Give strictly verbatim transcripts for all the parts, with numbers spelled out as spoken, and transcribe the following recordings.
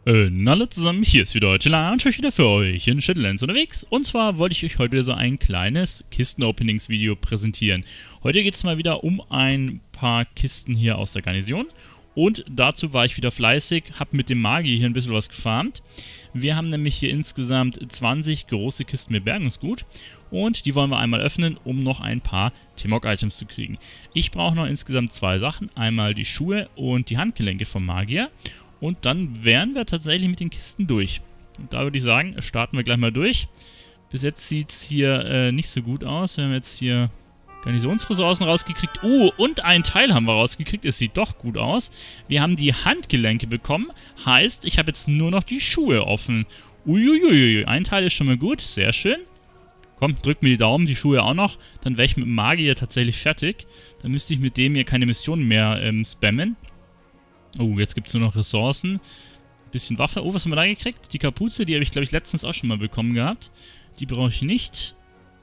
Äh, na alle zusammen, hier ist wieder Heuchela und ich bin wieder für euch in Shadowlands unterwegs. Und zwar wollte ich euch heute wieder so ein kleines Kisten-Openings-Video präsentieren. Heute geht es mal wieder um ein paar Kisten hier aus der Garnison. Und dazu war ich wieder fleißig, habe mit dem Magier hier ein bisschen was gefarmt. Wir haben nämlich hier insgesamt zwanzig große Kisten mit Bergungsgut. Und die wollen wir einmal öffnen, um noch ein paar T-Mog-Items zu kriegen. Ich brauche noch insgesamt zwei Sachen. Einmal die Schuhe und die Handgelenke vom Magier. Und dann wären wir tatsächlich mit den Kisten durch. Und da würde ich sagen, starten wir gleich mal durch. Bis jetzt sieht es hier äh, nicht so gut aus. Wir haben jetzt hier Garnisonsressourcen rausgekriegt. Uh, und ein Teil haben wir rausgekriegt. Es sieht doch gut aus. Wir haben die Handgelenke bekommen. Heißt, ich habe jetzt nur noch die Schuhe offen. Uiuiui, ein Teil ist schon mal gut. Sehr schön. Komm, drückt mir die Daumen, die Schuhe auch noch. Dann wäre ich mit dem Magier tatsächlich fertig. Dann müsste ich mit dem hier keine Missionen mehr ähm, spammen. Oh, jetzt gibt es nur noch Ressourcen. Bisschen Waffe. Oh, was haben wir da gekriegt? Die Kapuze, die habe ich, glaube ich, letztens auch schon mal bekommen gehabt. Die brauche ich nicht.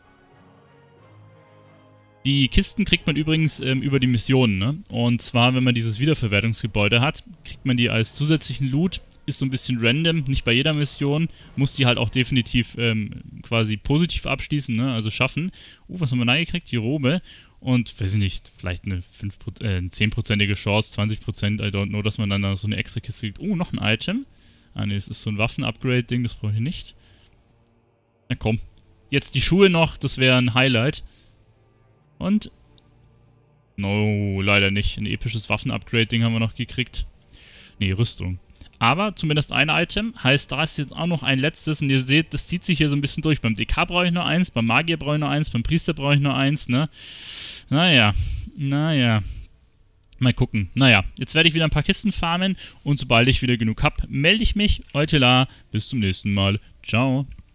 Die Kisten kriegt man übrigens ähm, über die Missionen, ne? Und zwar, wenn man dieses Wiederverwertungsgebäude hat, kriegt man die als zusätzlichen Loot. Ist so ein bisschen random, nicht bei jeder Mission. Muss die halt auch definitiv ähm, quasi positiv abschließen, ne? Also schaffen. Oh, was haben wir da gekriegt? Die Robe. Und, weiß ich nicht, vielleicht eine fünf, äh, zehn-prozentige Chance, zwanzig Prozent, I don't know, dass man dann da so eine extra Kiste kriegt. Oh, noch ein Item. Ah, ne, das ist so ein Waffen-Upgrade-Ding, das brauche ich nicht. Na komm. Jetzt die Schuhe noch, das wäre ein Highlight. Und... No, leider nicht. Ein episches Waffen-Upgrade-Ding haben wir noch gekriegt. Ne, Rüstung. Aber zumindest ein Item. Heißt, da ist jetzt auch noch ein letztes. Und ihr seht, das zieht sich hier so ein bisschen durch. Beim D K brauche ich nur eins, beim Magier brauche ich nur eins, beim Priester brauche ich nur eins, ne? Naja, naja. Mal gucken. Naja, jetzt werde ich wieder ein paar Kisten farmen. Und sobald ich wieder genug habe, melde ich mich. Heuchela, bis zum nächsten Mal. Ciao.